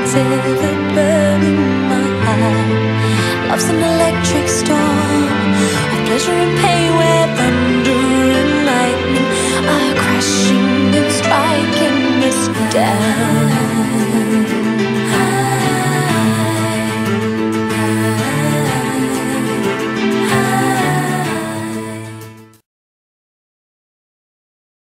till the burning my heart. Love's an electric storm of pleasure and pain where